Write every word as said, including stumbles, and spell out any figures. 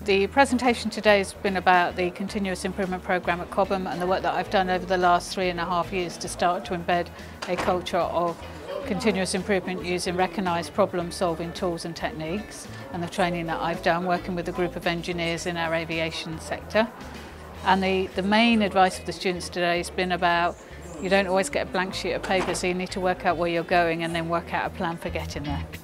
The presentation today has been about the Continuous Improvement Programme at Cobham and the work that I've done over the last three and a half years to start to embed a culture of continuous improvement using recognised problem-solving tools and techniques, and the training that I've done working with a group of engineers in our aviation sector. And the, the main advice for the students today has been about you don't always get a blank sheet of paper, so you need to work out where you're going and then work out a plan for getting there.